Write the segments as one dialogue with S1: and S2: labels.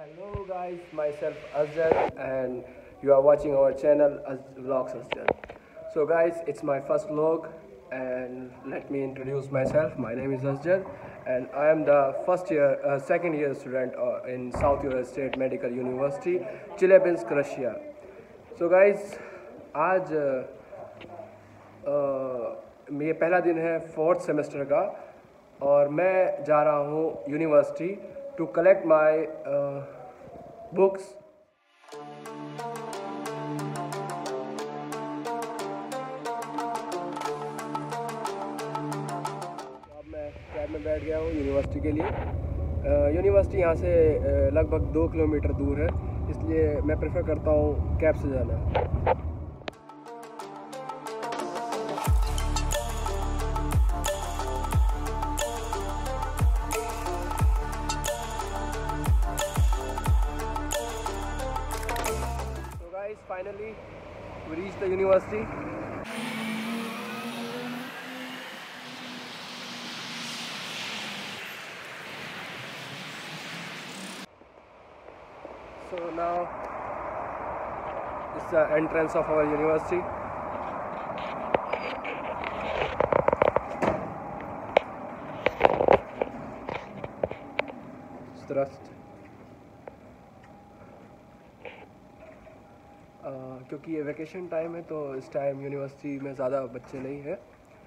S1: Hello guys, myself Azhar and you are watching our channel Vlogs Azhar. So guys, it's my first vlog and let me introduce myself. My name is Azhar and I am the second year student in South US State Medical University, Chelyabinsk, Russia. So guys, आज ये पहला दिन है 4th semester का और मैं जा रहा हूँ university to collect my books. अब मैं कैब में बैठ गया हूँ यूनिवर्सिटी के लिए। यूनिवर्सिटी यहाँ से लगभग 2 किलोमीटर दूर है, इसलिए मैं प्रेफर करता हूँ कैब से जाना। Finally, we reached the university. So now it's the entrance of our university. Thrust. क्योंकि ये वैकेशन टाइम है तो इस टाइम यूनिवर्सिटी में ज़्यादा बच्चे नहीं हैं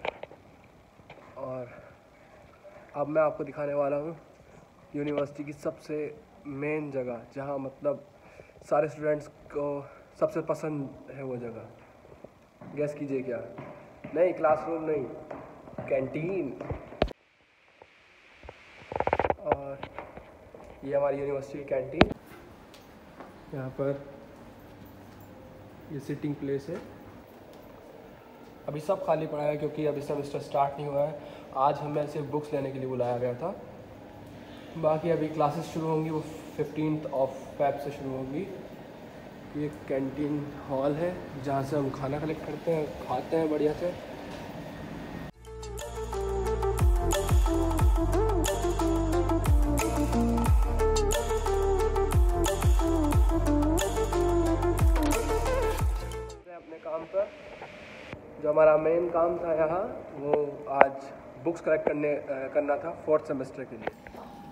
S1: और अब मैं आपको दिखाने वाला हूँ यूनिवर्सिटी की सबसे मेन जगह, जहाँ मतलब सारे स्टूडेंट्स को सबसे पसंद है वो जगह। गेस कीजिए क्या? नहीं, क्लासरूम नहीं, कैंटीन। और ये हमारी यूनिवर्सिटी की कैंटीन। यहाँ पर ये सिटिंग प्लेस है। अभी सब खाली पड़ा है क्योंकि अभी सेमेस्टर स्टार्ट नहीं हुआ है। आज हमें सिर्फ बुक्स लेने के लिए बुलाया गया था। बाकी अभी क्लासेस शुरू होंगी, वो 15 फेब से शुरू होंगी। ये कैंटीन हॉल है जहाँ से हम खाना कलेक्ट करते हैं, खाते हैं बढ़िया से। काम पर जो हमारा मेन काम था यहाँ, वो आज बुक्स कलेक्ट करना था 4th सेमेस्टर के लिए।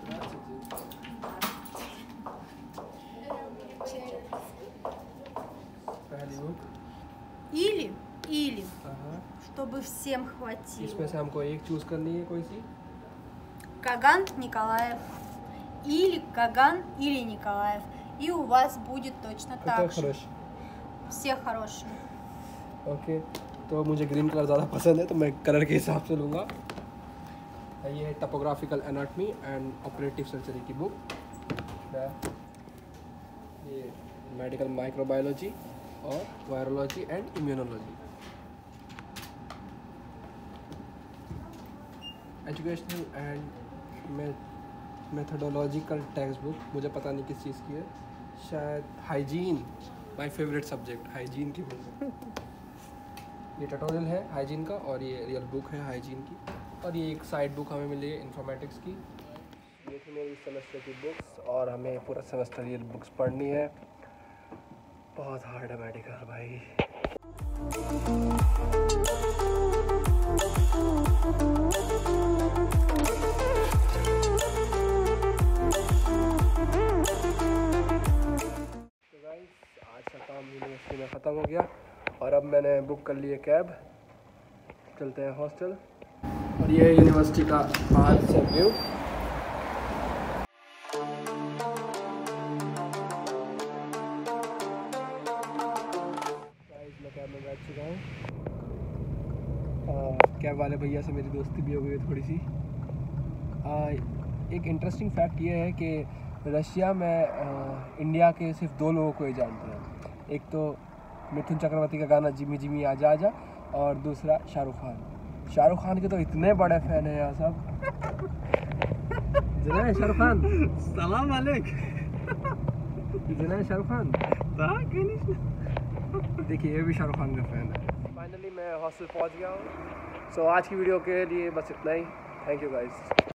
S1: पहली बुक
S2: или чтобы всем хватило.
S1: इसमें से हमको एक चूज करनी है, कोई सी?
S2: Каган Николаев или Каган или Николаев, и у вас будет точно так же. Все хорошие.
S1: ओके, तो मुझे ग्रीन कलर ज़्यादा पसंद है तो मैं कलर के हिसाब से लूँगा। ये है topographical anatomy and operative surgery की बुक। ये मेडिकल माइक्रोबायोलॉजी और virology and immunology. Educational and methodological text book, मुझे पता नहीं किस चीज़ की है, शायद hygiene, my favourite subject hygiene की बुक। ये ट्यूटोरियल है हाइजीन का और ये रियल बुक है हाइजीन की। और ये एक साइड बुक हमें मिली है इन्फॉर्मेटिक्स की। ये थी मेरी सेमेस्टर की बुक्स और हमें पूरा सेमेस्टर ये बुक्स पढ़नी है। बहुत हार्ड है मेडिकल भाई। तो गाइस, आज का काम यूनिवर्सिटी में ख़त्म हो गया और अब मैंने बुक कर ली है कैब। चलते हैं हॉस्टल। और ये है यूनिवर्सिटी का बाहर से व्यू। मैं कैब में बैठ चुका हूँ। कैब वाले भैया से मेरी दोस्ती भी हो गई है थोड़ी सी। एक इंटरेस्टिंग फैक्ट ये है कि रशिया में इंडिया के सिर्फ 2 लोगों को ही जानते हैं। एक तो मिथुन चक्रवर्ती का गाना जिमी जिमी आजा आजा और दूसरा शाहरुख खान। शाहरुख खान के तो इतने बड़े फैन हैं यहाँ सब। जिन्हें शाहरुख खान सलाम अलैकुम। जिन्हें शाहरुख खान देखिए, ये भी शाहरुख खान का फैन है। फाइनली मैं हॉस्टल पहुँच गया हूँ। सो आज की वीडियो के लिए बस इतना ही। Thank you guys.